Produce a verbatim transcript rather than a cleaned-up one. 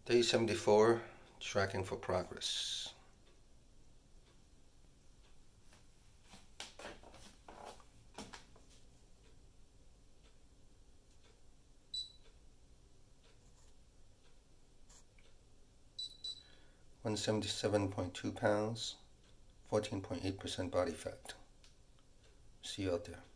Day seventy-four, tracking for progress. one seventy-seven point two pounds, fourteen point eight percent body fat. See you out there.